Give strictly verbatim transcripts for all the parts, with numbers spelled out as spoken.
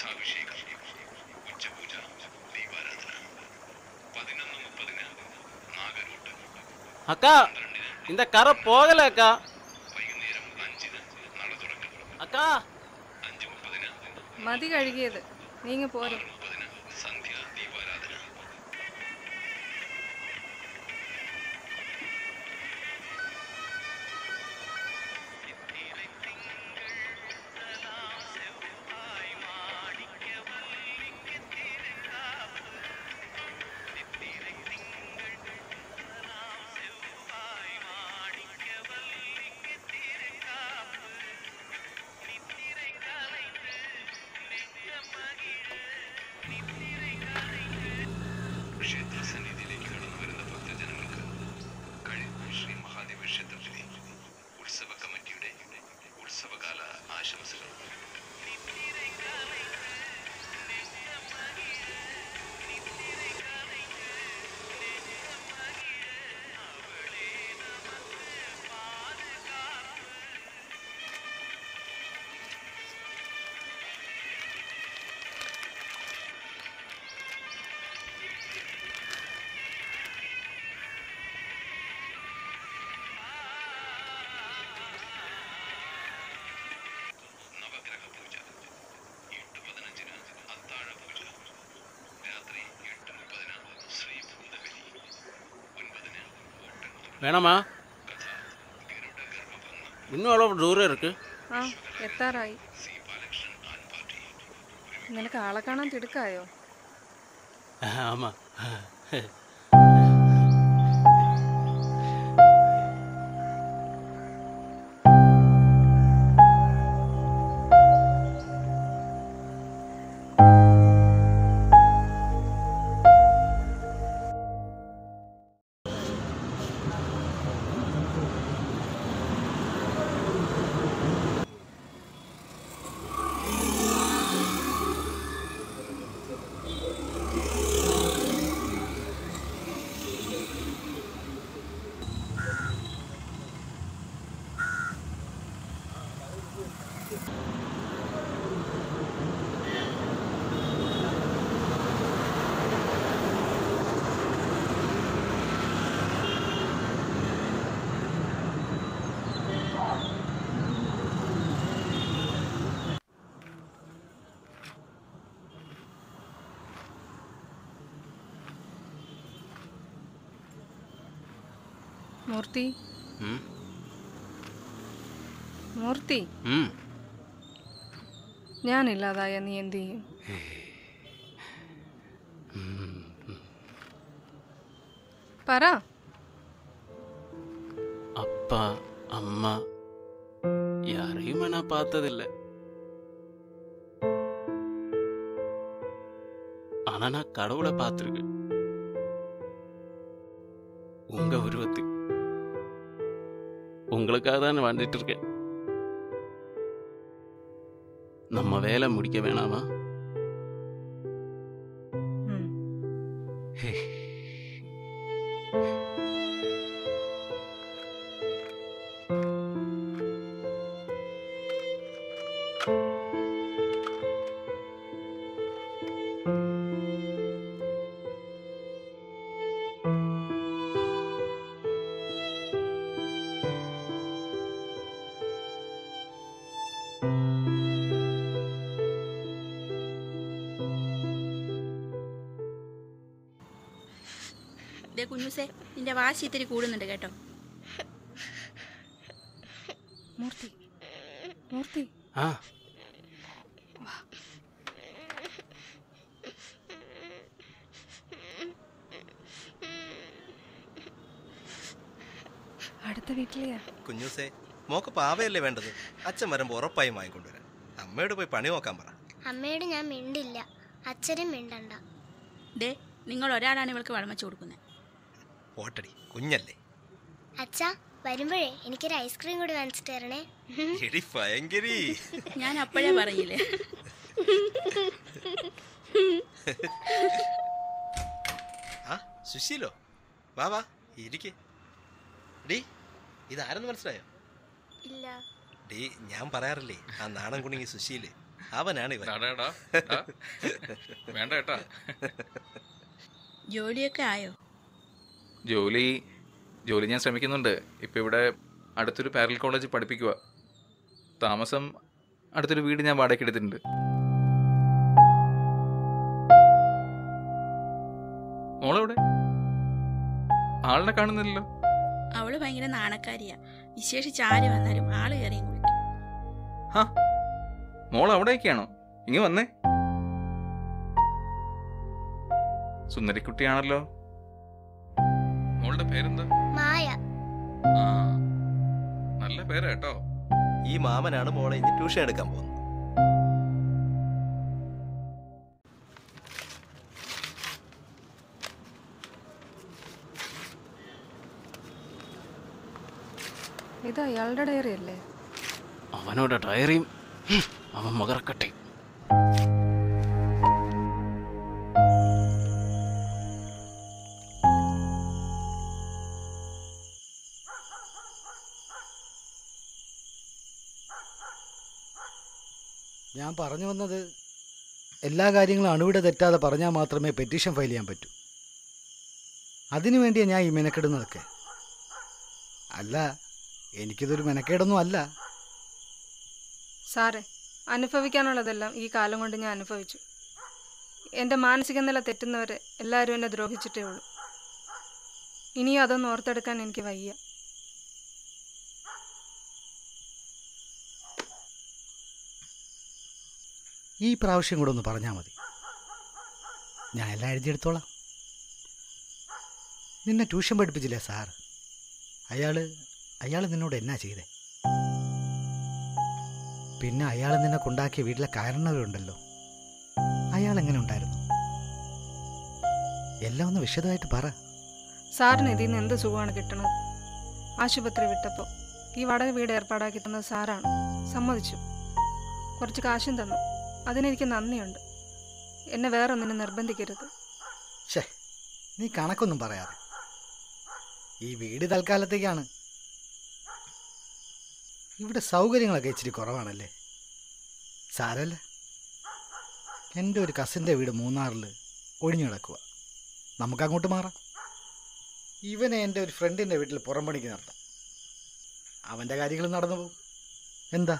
ഘട്ടാഭിഷേകം, ഉച്ചപൂജ, ദീപാരാധന. പതിനൊന്ന് മുപ്പതിന് നാഗരൂട്ട്. അക്കാ இந்த கரை போகல அக்கா. വൈകുന്നേരം അഞ്ചിന് നട തുറക്കും. അക്കാ അഞ്ച് മുപ്പതിന് മതി കഴുകിയത്, നീങ്ങ പോരും. ആറ് മുപ്പതിന് സന്ധ്യ ദീപാരാധന. ക്ഷേത്രസന്നിധിയിലേക്ക് കടന്നു വരുന്ന ഭക്തജനങ്ങൾക്ക് കഴിവ് ശ്രീ മഹാദേവ ക്ഷേത്രത്തിലെ ഉത്സവ കമ്മിറ്റിയുടെ ഉത്സവകാല ആശംസകൾ. നവഗ്രഹ പൂജ എട്ട് പതിനഞ്ചിന് അത്താഴ പൂജ. രാത്രി എട്ട് മുപ്പതിന് ശ്രീഭൂതബലി. ഒൻപതിന് ഓട്ടൻ. വേണമാ? കഥ ഗരുഡ ഗർഭഭംഗം. இன்னும் எவ்வளோ தூரம் இருக்கு? ആ എത്താറായി. C Balakrishnan and party. നിനക്ക് ആളെ കാണാൻ തിടുക്കായോ? ஆமாம். മൂർത്തി, ம் മൂർത്തി, ம் ഞാനില്ലാതായ നീ എന്ത് ചെയ്യും? പറ. அப்பா அம்மா யாரையுமே நான் பார்த்ததில்லை. ஆனா நான் கடவுளை பார்த்துருக்கேன். உங்க உருவத்தில் உங்களுக்காக தான் வாழ்ந்துட்டு இருக்கேன். நம்ம வேலை முடிக்க வேணாமா? ഉം. ദേ കുഞ്ഞുസേ, നിന്റെ വാശി ഇത്തിരി കൂടുന്നുണ്ട് കേട്ടോ. മൂർത്തി, മൂർത്തി, ஆ അടുത്ത വീട്ടിലെയാ. കുഞ്ഞൂസേ, മോക്ക് പാവയല്ലേ വേണ്ടത്? അച്ഛൻ വരുമ്പോ ഉറപ്പായും വാങ്ങിക്കൊണ്ടുവരാം. അമ്മയോട് പോയി പണി നോക്കാൻ പറ. അമ്മയോട് ഞാൻ മിണ്ടില്ല, അച്ഛനും മിണ്ടണ്ട. ദേ, നിങ്ങൾ ഒരാളാണ് ഇവൾക്ക് വളമച്ചു കൊടുക്കുന്നത്. ഓട്ടടി, കുഞ്ഞല്ലേ. അച്ഛാ, വരുമ്പോഴേ എനിക്കൊരു ഐസ്ക്രീം കൂടി വാങ്ങിച്ചിട്ട് തരണേ. എടി ഭയങ്കരി. ഞാൻ അപ്പോഴേ പറയില്ലേ. ആ സുശീലോ, വാ വാ ഇരിക്ക്. ഡീ, ഇതാരെന്ന് മനസ്സിലായോ? ഇല്ല. ഡീ, ഞാൻ പറയാറില്ലേ ആ നാടൻ കുണിങ്ങി സുശീല്. അവനാണ് ഇവൻ. വേണ്ട ഏട്ടാ. ജോലിയൊക്കെ ആയോ? ജോലി ജോലി ഞാൻ ശ്രമിക്കുന്നുണ്ട്. ഇപ്പം ഇവിടെ അടുത്തൊരു പാരലൽ കോളേജ് പഠിപ്പിക്കുക. താമസം അടുത്തൊരു വീട് ഞാൻ വാടകയ്ക്ക് എടുത്തിട്ടുണ്ട്. മോളെവിടെ? ആളിനെ കാണുന്നില്ലല്ലോ. അവള് ഭയങ്കര നാണക്കാരിയാ. വിശേഷിച്ച് ആര് വന്നാലും ആള് കയറിയും കുളിക്കും. ഹാ, മോൾ അവിടേക്കാണോ? ഇങ്ങ് വന്നേ. സുന്ദരിക്കുട്ടിയാണല്ലോ. മോളുടെ പേരെന്താ? മായ. ആ, നല്ല പേരാ കേട്ടോ. ഈ മാമനാണ് മോളെ ഇനി ട്യൂഷൻ എടുക്കാൻ പോകുന്നത്. ഇത് അയാളുടെ ഡയറി അല്ലേ? അവനോട് ഡയറിയും അവൻ മകറക്കട്ടെ. ഞാൻ പറഞ്ഞു വന്നത്, എല്ലാ കാര്യങ്ങളും അണുവിട തെറ്റാതെ പറഞ്ഞാൽ മാത്രമേ പെറ്റീഷൻ ഫയൽ ചെയ്യാൻ പറ്റൂ. അതിനു വേണ്ടിയാണ് ഞാൻ ഈ മെനക്കെടുന്നതൊക്കെ. അല്ല, എനിക്കിതൊരു മെനക്കേടൊന്നും അല്ല. സാറേ, അനുഭവിക്കാനുള്ളതെല്ലാം ഈ കാലം കൊണ്ട് ഞാൻ അനുഭവിച്ചു. എൻ്റെ മാനസിക നില തെറ്റുന്നവരെ എല്ലാവരും എന്നെ ദ്രോഹിച്ചിട്ടേ ഉള്ളൂ. ഇനിയും അതൊന്നും ഓർത്തെടുക്കാൻ എനിക്ക് വയ്യ. ഈ പ്രാവശ്യം കൂടെ ഒന്ന് പറഞ്ഞാൽ മതി, ഞാൻ എല്ലാം എഴുതിയെടുത്തോളാം. നിന്നെ ട്യൂഷൻ പഠിപ്പിച്ചില്ലേ സാർ? അയാൾ അയാൾ നിന്നോട് എന്നാ ചെയ്തേ? പിന്നെ അയാൾ നിന്നെ കൊണ്ടാക്കിയ വീട്ടിലെ കാരണവരുണ്ടല്ലോ, അയാൾ എങ്ങനെ ഉണ്ടായിരുന്നു? എല്ലാം ഒന്ന് വിശദമായിട്ട് പറ. സാറിന് ഇതിൽ നിന്ന് എന്ത് സുഖമാണ് കിട്ടണത്? ആശുപത്രി വിട്ടപ്പോൾ ഈ വാടക വീട് ഏർപ്പാടാക്കി തന്നത് സാറാണ്. സമ്മതിച്ചു, കുറച്ച് കാശും തന്നു. അതിനെനിക്ക് നന്ദിയുണ്ട്. എന്നെ വേറൊന്നിനും നിർബന്ധിക്കരുത്. ഷേ, നീ കണക്കൊന്നും പറയാതെ. ഈ വീട് തൽക്കാലത്തേക്കാണ്. ഇവിടെ സൗകര്യങ്ങളൊക്കെ ഇച്ചിരി കുറവാണല്ലേ? സാരല്ല, എൻ്റെ ഒരു കസിൻ്റെ വീട് മൂന്നാറിൽ ഒഴിഞ്ഞു കിടക്കുക. നമുക്കങ്ങോട്ട് മാറാം. ഇവനെ എൻ്റെ ഒരു ഫ്രണ്ടിൻ്റെ വീട്ടിൽ പുറംപണിക്ക് നടത്താം. അവൻ്റെ കാര്യങ്ങൾ നടന്നു പോകും. എന്താ?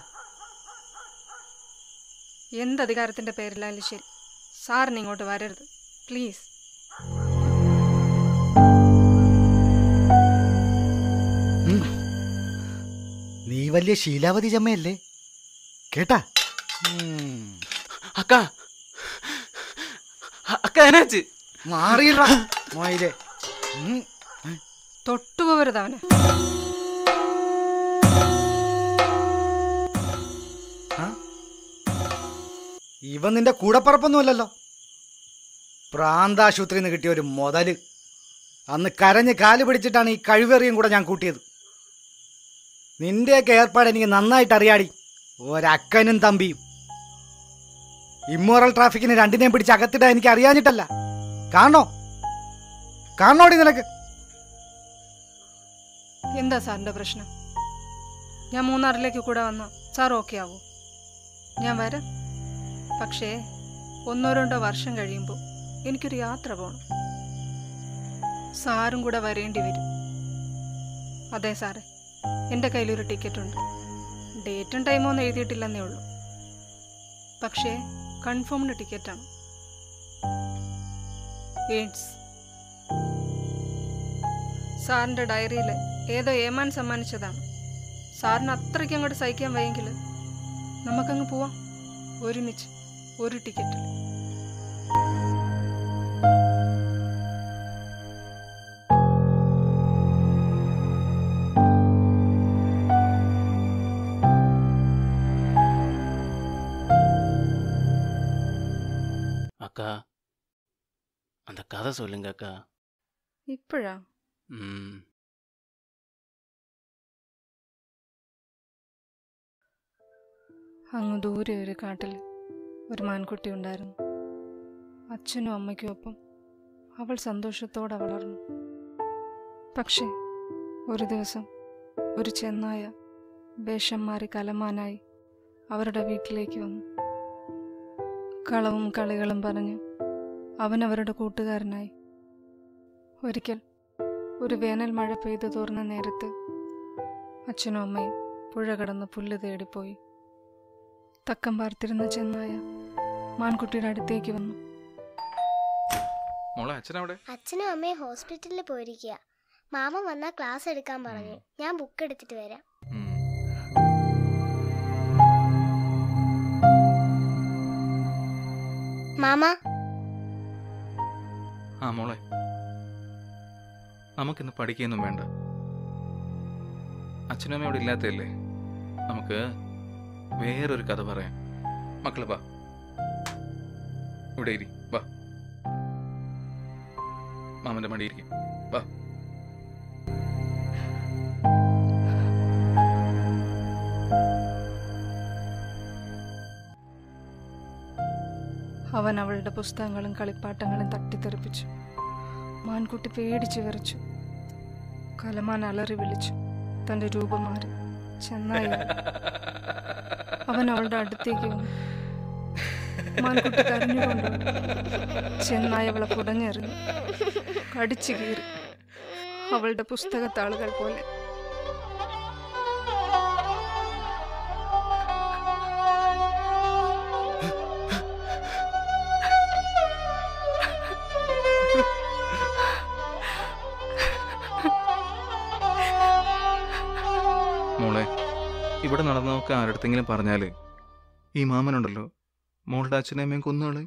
എന്തധികാരത്തിൻ്റെ പേരിലായാലും ശരി, സാറിന് ഇങ്ങോട്ട് വരരുത് പ്ലീസ്. നീ വലിയ ശീലാവതി ചമ്മയല്ലേ കേട്ടാ? അക്ക അക്ക എനാച്ച് മാറിയില്ല മോയിലെ. തൊട്ടുപോകരുത് അവന്. ഇവൻ നിന്റെ കൂടപ്പറപ്പൊന്നുമല്ലല്ലോ. പ്രാന്താശുപത്രിയിൽ നിന്ന് കിട്ടിയ ഒരു മുതല്. അന്ന് കരഞ്ഞ് കാല് പിടിച്ചിട്ടാണ് ഈ കഴിവേറിയും കൂടെ ഞാൻ കൂട്ടിയത്. നിന്റെയൊക്കെ ഏർപ്പാട് എനിക്ക് നന്നായിട്ട് അറിയാടി. ഒരക്കനും തമ്പിയും. ഇമ്മോറൽ ട്രാഫിക്കിന് രണ്ടിനെയും പിടിച്ച് അകത്തിടാൻ എനിക്ക് അറിയാഞ്ഞിട്ടല്ല. കാണോ കാണോടി നിനക്ക്? എന്താ സാറിൻ്റെ പ്രശ്നം? ഞാൻ മൂന്നാറിലേക്ക് കൂടെ വന്നോ സാർ ഓക്കെ ആവോ? ഞാൻ വരാം. പക്ഷേ ഒന്നോ രണ്ടോ വർഷം കഴിയുമ്പോൾ എനിക്കൊരു യാത്ര പോകണം. സാറും കൂടെ വരേണ്ടി വരും. അതെ സാറേ, എൻ്റെ കയ്യിലൊരു ടിക്കറ്റ് ഉണ്ട്. ഡേറ്റും ടൈമോ ഒന്നും എഴുതിയിട്ടില്ലെന്നേ ഉള്ളൂ. പക്ഷേ കൺഫേംഡ് ടിക്കറ്റാണ്. എയ്ഡ്സ്. സാറിൻ്റെ ഡയറിയിൽ ഏതോ ഏമാൻ സമ്മാനിച്ചതാണ്. സാറിന് അത്രയ്ക്ക് അങ്ങോട്ട് സഹിക്കാൻ വയ്യെങ്കിൽ നമുക്കങ്ങ് പോവാം, ഒരുമിച്ച് ഒരു ടിക്കറ്റിൽ. அக்கா, அந்த கதை சொல்லுங்க அக்கா. ഇപ്പോഴാ? ம் അങ്ങ് ദൂരെ ഒരു കാട്ടിൽ ഒരു മാൻകുട്ടി ഉണ്ടായിരുന്നു. അച്ഛനും അമ്മയ്ക്കും ഒപ്പം അവൾ സന്തോഷത്തോടെ വളർന്നു. പക്ഷേ ഒരു ദിവസം ഒരു ചെന്നായ വേഷം മാറി കലമാനായി അവരുടെ വീട്ടിലേക്ക് വന്നു. കളവും കളികളും പറഞ്ഞ് അവൻ അവരുടെ കൂട്ടുകാരനായി. ഒരിക്കൽ ഒരു വേനൽ മഴ പെയ്തു തോർന്ന നേരത്ത് അച്ഛനും അമ്മയും പുഴ കടന്ന് പുല്ല് തേടിപ്പോയി. തക്കം പാർത്തിരുന്ന ചെന്നായ മാൻകുട്ടിയുടെ അടുത്തേക്ക് വന്നു. അച്ഛനും അമ്മയും ഹോസ്പിറ്റലിൽ പോയിരിക്കുക. മാമ വന്നാ ക്ലാസ് എടുക്കാൻ പറഞ്ഞു. ഞാൻ ബുക്ക് എടുത്തിട്ട് വരാം. മാമ. ആ മോളെ, നമുക്കിന്ന് പഠിക്കൊന്നും വേണ്ട. അച്ഛനും അമ്മയും അവിടെ ഇല്ലാത്തല്ലേ, നമുക്ക് വേറൊരു കഥ പറയാം. മക്കളെ വാ, ഇവിടെ ഇരി, വാ, മാമന്റെ മടിയിരിക്കും, വാ. അവൻ അവളുടെ പുസ്തകങ്ങളും കളിപ്പാട്ടങ്ങളും തട്ടിത്തെറിപ്പിച്ചു. മാൻകുട്ടി പേടിച്ചു വിറച്ചു. കലമാൻ അലറി വിളിച്ചു. തന്റെ രൂപം മാറി. ചെന്നായി അവൻ അവളുടെ അടുത്തേക്ക് വന്നു. മാൻകുട്ടി കരഞ്ഞുകൊണ്ടുണ്ട്. ചെന്നായി അവളെ പുടഞ്ഞെറിഞ്ഞു. കടിച്ചു കീറി. അവളുടെ പുസ്തകത്താളുകൾ പോലെ. മോളെ, ഇവിടെ നടന്നതൊക്കെ ആരടുത്തെങ്കിലും പറഞ്ഞാല് ഈ മാമനുണ്ടല്ലോ മോളുടെ അച്ഛനെ അമ്മയും കൊന്നുകളെ.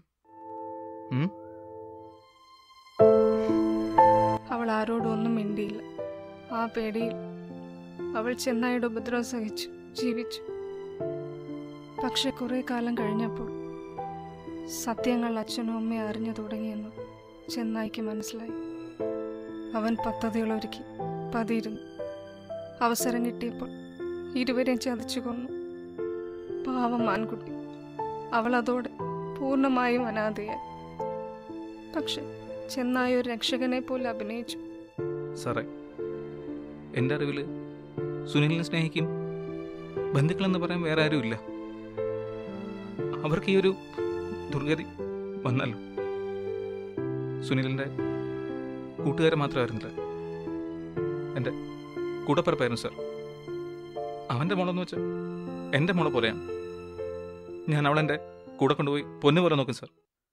അവൾ ആരോടും ഒന്നും മിണ്ടിയില്ല. ആ പേടിയിൽ അവൾ ചെന്നായിയുടെ ഉപദ്രവം സഹിച്ചു ജീവിച്ചു. പക്ഷെ കുറെ കാലം കഴിഞ്ഞപ്പോൾ സത്യങ്ങൾ അച്ഛനും അമ്മയും അറിഞ്ഞു തുടങ്ങിയെന്ന് ചെന്നായിക്ക് മനസ്സിലായി. അവൻ പദ്ധതികളൊരുക്കി പതിയിരുന്നു. അവസരം കിട്ടിയപ്പോൾ ഇരുവരെയും ചതച്ചു കൊന്നു. പാവം മാൻകുട്ടി. അവൾ അതോടെ പൂർണ്ണമായും അനാഥയായി. പക്ഷെ ചെന്നായി ഒരു രക്ഷകനെ പോലെ അഭിനയിച്ചു. സാറേ, എൻ്റെ അറിവിൽ സുനിലിനെ സ്നേഹിക്കും ബന്ധുക്കളെന്ന് പറയാൻ വേറെ ആരുമില്ല. അവർക്ക് ഈ ഒരു ദുർഗതി വന്നല്ലോ. സുനിലിൻ്റെ കൂട്ടുകാരൻ മാത്രമായിരുന്നില്ല, എൻ്റെ കൂടപ്പിറപ്പായിരുന്നു സാർ. അവൻ്റെ മോളെന്ന് വെച്ചാൽ എൻ്റെ മോളെ പോലെയാണ്. ഞാൻ അവളെൻ്റെ കൂടെ കൊണ്ടുപോയി പൊന്നു പോലെ നോക്കും സാർ.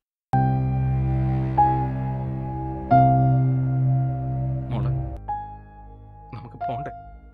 മോളെ, നമുക്ക് പോണ്ടേ?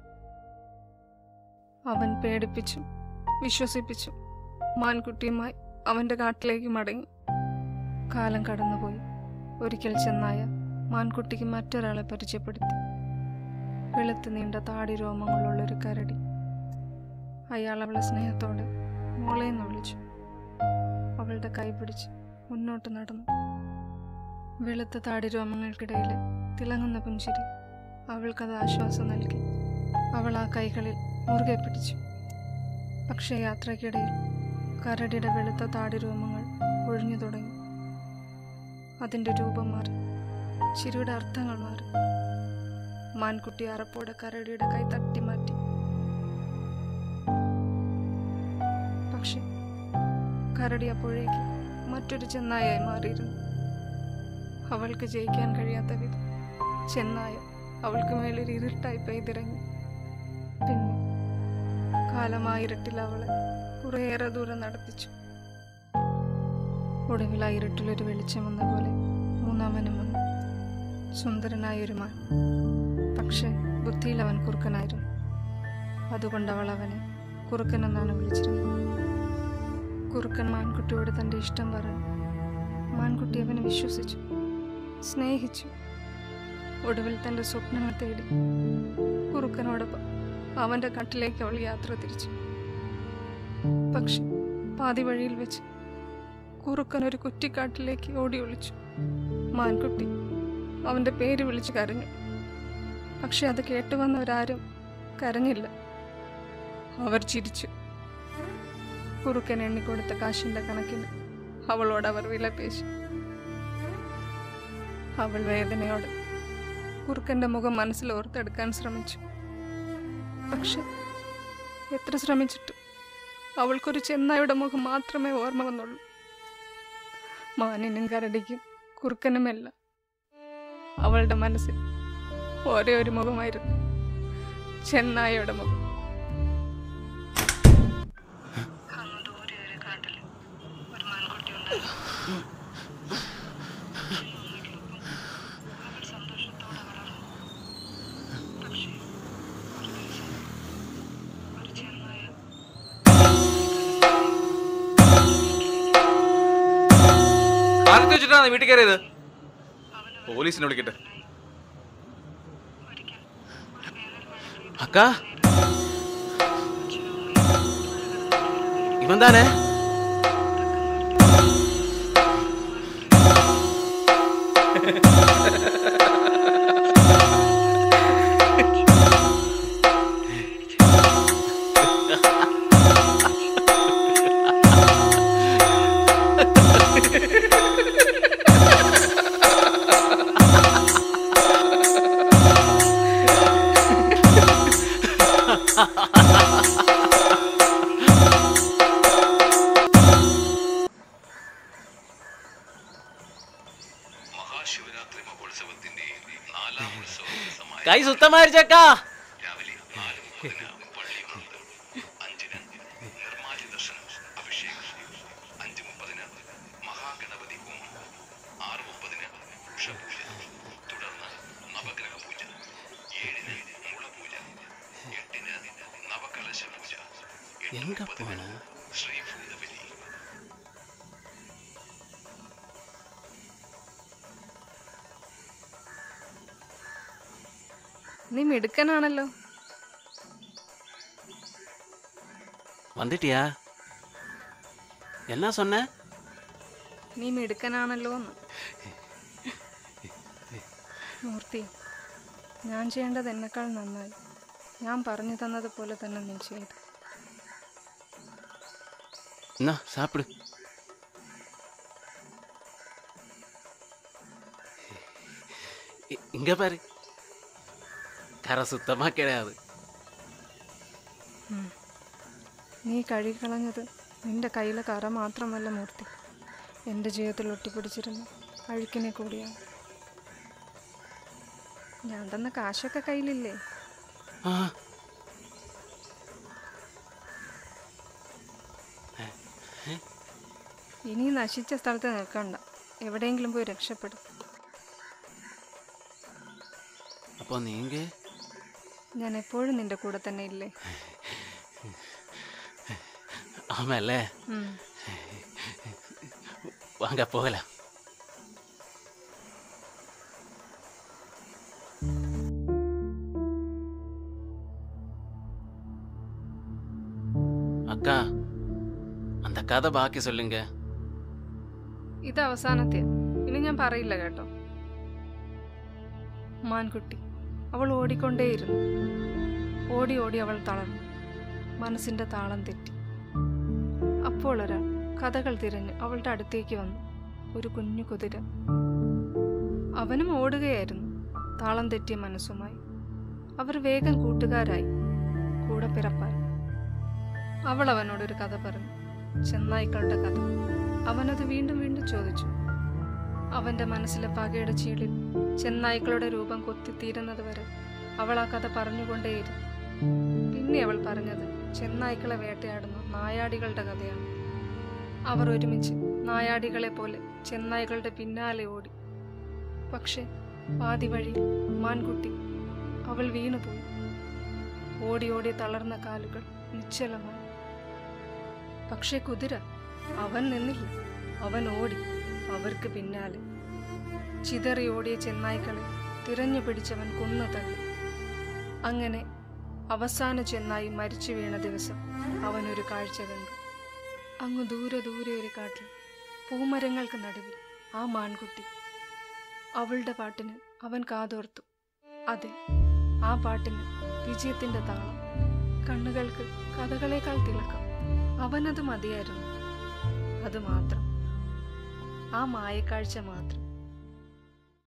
അവൻ പേടിപ്പിച്ചു വിശ്വസിപ്പിച്ചു. മാൻകുട്ടിയുമായി അവൻ്റെ കാട്ടിലേക്ക് മടങ്ങി. കാലം കടന്നുപോയി. ഒരിക്കൽ ചെന്നായ മാൻകുട്ടിക്ക് മറ്റൊരാളെ പരിചയപ്പെടുത്തി. വെളുത്ത് നീണ്ട താടി രോമങ്ങളുള്ളൊരു കരടി. അയാൾ അവളെ സ്നേഹത്തോടെ മോളേന്ന് വിളിച്ചു. അവളുടെ കൈ പിടിച്ച് മുന്നോട്ട് നടന്നു. വെളുത്ത താടി രോമങ്ങൾക്കിടയിലെ തിളങ്ങുന്ന പുഞ്ചിരി അവൾക്കത് ആശ്വാസം നൽകി. അവൾ ആ കൈകളിൽ മുറുകെ പിടിച്ചു. പക്ഷേ യാത്രയ്ക്കിടയിൽ കരടിയുടെ വെളുത്ത താടി രോമങ്ങൾ ഒഴിഞ്ഞു തുടങ്ങി. അതിൻ്റെ രൂപം മാറി. ചിരിയുടെ അർത്ഥങ്ങൾ മാറി. മാൻകുട്ടി അറപ്പോടെ കരടിയുടെ കൈ തട്ടി മാറ്റി. പക്ഷെ കരടി അപ്പോഴേക്ക് മറ്റൊരു ചെന്നായായി മാറിയിരുന്നു. അവൾക്ക് ജയിക്കാൻ കഴിയാത്ത വിധം ചെന്നായ അവൾക്ക് മേലൊരു ഇരുട്ടായി പെയ്തിറങ്ങി. പിന്നെ കാലമായ ഇരുട്ടിൽ അവളെ കുറേയേറെ ദൂരം നടത്തിച്ചു. ഒടുവിൽ ആ ഇരുട്ടിലൊരു വെളിച്ചം വന്ന പോലെ മൂന്നാമനും വന്നു. സുന്ദരനായൊരു മാൻ. പക്ഷെ ബുദ്ധിയിൽ അവൻ കുറുക്കനായിരുന്നു. അതുകൊണ്ട് അവൾ അവനെ കുറുക്കനെന്നാണ് വിളിച്ചിരുന്നത്. കുറുക്കൻ മാൻകുട്ടിയോട് തൻ്റെ ഇഷ്ടം പറഞ്ഞു. മാൻകുട്ടി അവനെ വിശ്വസിച്ചു, സ്നേഹിച്ചു. ഒടുവിൽ തൻ്റെ സ്വപ്നങ്ങൾ തേടി കുറുക്കനോടൊപ്പം അവൻ്റെ കാട്ടിലേക്ക് അവൾ യാത്ര തിരിച്ചു. പക്ഷെ പാതി വഴിയിൽ വെച്ച് കുറുക്കൻ ഒരു കുറ്റിക്കാട്ടിലേക്ക് ഓടി ഒളിച്ചു. മാൻകുട്ടി അവൻ്റെ പേര് വിളിച്ച് കരഞ്ഞു. പക്ഷെ അത് കേട്ടുവന്നവരാരും കരഞ്ഞില്ല. അവർ ചിരിച്ചു. കുറുക്കൻ എണ്ണിക്കൊടുത്ത കാശിൻ്റെ കണക്കിന് അവളോട് അവർ വില പേശി. അവൾ വേദനയോടെ കുറുക്കൻ്റെ മുഖം മനസ്സിൽ ഓർത്തെടുക്കാൻ ശ്രമിച്ചു. പക്ഷെ എത്ര ശ്രമിച്ചിട്ടും അവൾക്കൊരു ചെന്നായുടെ മുഖം മാത്രമേ ഓർമ്മ വന്നുള്ളൂ. മാനിനും കരടിക്കും കുറുക്കനുമെല്ലാം അവളുടെ മനസ്സിൽ ഒരേ ഒരു മുഖമായിരുന്നു, ചെന്നായയുടെ മുഖം. ആരത്തെ വെച്ചിട്ടാണ് വീട്ടിൽ കയറിയത്? പോലീസിനെ വിളിക്കട്ടെ. അക്കാ ഇവൻ താനേ? മഹാശിവരാത്രി മഹോത്സവത്തിന്റെ നാലാം ഉത്സവ കൈ സുത്തമായിരിച്ചക്കാ. രാവിലെ നാല് മുപ്പതിന് പള്ളിയുണർത്ത്, അഞ്ചിന് നിർമ്മാല്യ ദർശനം, അഭിഷേകം, അഞ്ച് മുപ്പതിന് മഹാഗണപതി ഹോമം, ആറ് മുപ്പതിന് ഉഷപൂജ, തുടർന്ന് നവഗ്രഹ പൂജ, ഏഴിന് മുളപൂജ, എട്ടിന് നവകലശ പൂജ, എട്ട് മുപ്പതിന് ശ്രീഭൂതബലി. നീ മിടുക്കനാണല്ലോ. வந்துட்டியா? என்ன சொன்ன? നീ മിടുക്കനാണല്ലോ എന്ന്. മൂർത്തി, ഞാൻ ചെയ്യേണ്ടത് എന്നെക്കാൾ നന്നായി. ഞാൻ പറഞ്ഞു തന്നതുപോലെ തന്നെ നീ ചെയ്തു. എന്നാ சாப்பிடு. இங்க பாரு, கரை சுத்தமா கிடையாது. നീ കഴുകിക്കളഞ്ഞത് നിന്റെ കയ്യിലെ കറ മാത്രമല്ല മൂർത്തി, എൻ്റെ ജീവിതത്തിൽ ഒട്ടിപ്പിടിച്ചിരുന്ന അഴുക്കിനെ കൂടിയാണ്. ഞാൻ തന്ന കാശൊക്കെ കയ്യിലില്ലേ? ആ ഇനി നശിച്ച സ്ഥലത്ത് നിൽക്കണ്ട, എവിടെയെങ്കിലും പോയി രക്ഷപ്പെടും. അപ്പോൾ നീങ്ക? ഞാൻ എപ്പോഴും നിന്റെ കൂടെ തന്നെ ഇല്ലേ? ആമല്ലേ? വാങ്ങ പോകലാം. அக்கா, அந்த கதை பாக்கி சொல்லுங்க. ഇത് അവസാനത്തെ, ഇനി ഞാൻ പറയില്ല കേട്ടോ. മാൻകുട്ടി അവൾ ഓടിക്കൊണ്ടേയിരുന്നു. ഓടി ഓടി അവൾ തളർന്നു, മനസ്സിന്റെ താളം തെറ്റി. അപ്പോൾ ഒരാൾ കഥകൾ തിരഞ്ഞ് അവളുടെ അടുത്തേക്ക് വന്നു. ഒരു കുഞ്ഞു കുതിര. അവനും ഓടുകയായിരുന്നു, താളം തെറ്റിയ മനസ്സുമായി. അവർ വേഗം കൂട്ടുകാരായി, കൂടെ പിറപ്പായി. അവൾ അവനോടൊരു കഥ പറഞ്ഞു, ചെന്നായ്ക്കളുടെ കഥ. അവനത് വീണ്ടും വീണ്ടും ചോദിച്ചു. അവന്റെ മനസ്സിലെ പകയുടെ ചീളിൽ ചെന്നായ്ക്കളുടെ രൂപം കൊത്തിത്തീരുന്നത് വരെ അവൾ ആ കഥ പറഞ്ഞുകൊണ്ടേയിരുന്നു. പിന്നെ അവൾ പറഞ്ഞത് ചെന്നായ്ക്കളെ വേട്ടയാടുന്ന നായാടികളുടെ കഥയാണ്. അവർ ഒരുമിച്ച് നായാടികളെ പോലെ ചെന്നായ്ക്കളുടെ പിന്നാലെ ഓടി. പക്ഷെ പാതി വഴി മാൻകുട്ടി അവൾ വീണുപോയി. ഓടി ഓടി തളർന്ന കാലുകൾ നിശ്ചലമായി. പക്ഷെ കുതിര, അവൻ നിന്നില്ല. അവൻ ഓടി അവർക്ക് പിന്നാലെ. ചിതറി ഓടിയ ചെന്നായ്ക്കളെ തിരഞ്ഞു പിടിച്ചവൻ കൊന്നു തള്ളി. അങ്ങനെ അവസാന ചെന്നായി മരിച്ചു വീണ ദിവസം അവനൊരു കാഴ്ച കണ്ടു. അങ്ങ് ദൂരെ ദൂരെ ഒരു കാട്ടിൽ പൂമരങ്ങൾക്ക് നടുവിൽ ആ മാൻകുട്ടി. അവളുടെ പാട്ടിന് അവൻ കാതോർത്തു. അതെ, ആ പാട്ടിന് വിജയത്തിന്റെ താളം, കണ്ണുകൾക്ക് കഥകളേക്കാൾ തിളക്കം. അവനത് മതിയായിരുന്നു. അത് മാത്രം, ആ മായക്കാഴ്ച മാത്രം.